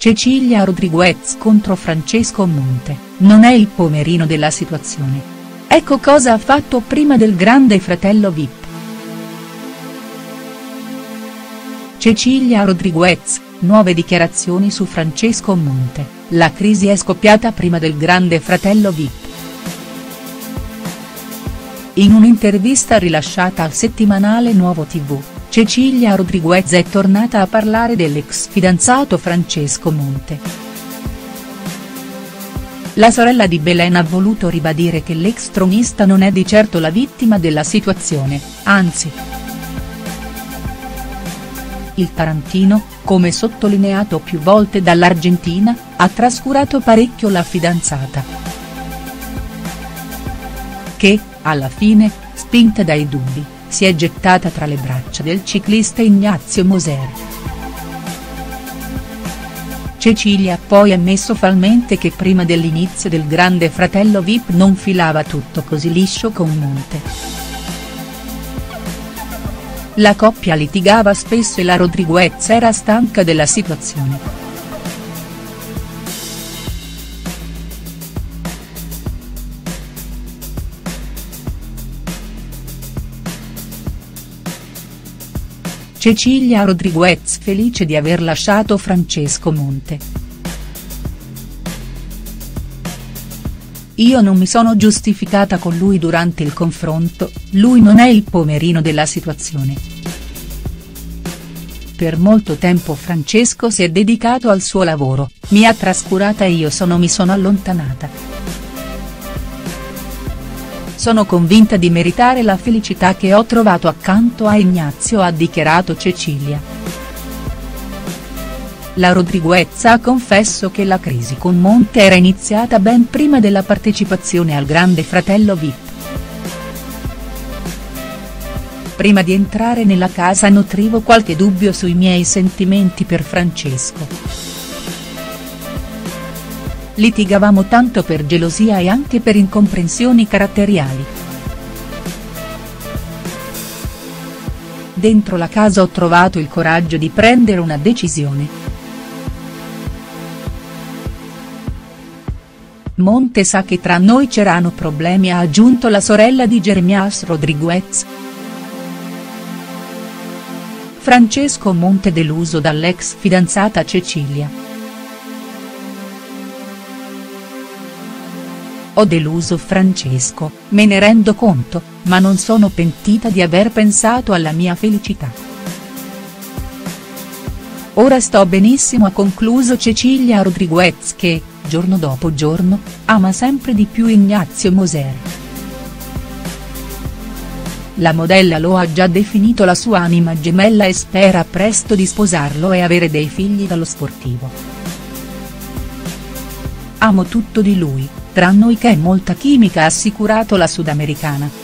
Cecilia Rodriguez contro Francesco Monte, non è il pomerino della situazione. Ecco cosa ha fatto prima del Grande Fratello VIP. Cecilia Rodriguez, nuove dichiarazioni su Francesco Monte, la crisi è scoppiata prima del Grande Fratello VIP. In un'intervista rilasciata al settimanale Nuovo TV, Cecilia Rodriguez è tornata a parlare dell'ex fidanzato Francesco Monte. La sorella di Belen ha voluto ribadire che l'ex tronista non è di certo la vittima della situazione, anzi. Il tarantino, come sottolineato più volte dall'Argentina, ha trascurato parecchio la fidanzata. Che, alla fine, spinta dai dubbi, si è gettata tra le braccia del ciclista Ignazio Moser. Cecilia ha poi ammesso falmente che prima dell'inizio del Grande Fratello VIP non filava tutto così liscio con Monte. La coppia litigava spesso e la Rodriguez era stanca della situazione. Cecilia Rodriguez felice di aver lasciato Francesco Monte. Io non mi sono giustificata con lui durante il confronto, lui non è il pomerino della situazione. Per molto tempo Francesco si è dedicato al suo lavoro, mi ha trascurata e io mi sono allontanata. Sono convinta di meritare la felicità che ho trovato accanto a Ignazio, ha dichiarato Cecilia. La Rodriguez ha confesso che la crisi con Monte era iniziata ben prima della partecipazione al Grande Fratello VIP. Prima di entrare nella casa nutrivo qualche dubbio sui miei sentimenti per Francesco. Litigavamo tanto per gelosia e anche per incomprensioni caratteriali. Dentro la casa ho trovato il coraggio di prendere una decisione. Monte sa che tra noi c'erano problemi, ha aggiunto la sorella di Jeremías Rodriguez. Francesco Monte deluso dall'ex fidanzata Cecilia. Ho deluso Francesco, me ne rendo conto, ma non sono pentita di aver pensato alla mia felicità. Ora sto benissimo, ha concluso Cecilia Rodriguez che, giorno dopo giorno, ama sempre di più Ignazio Moser. La modella lo ha già definito la sua anima gemella e spera presto di sposarlo e avere dei figli dallo sportivo. Amo tutto di lui, tra noi che è molta chimica, ha assicurato la sudamericana.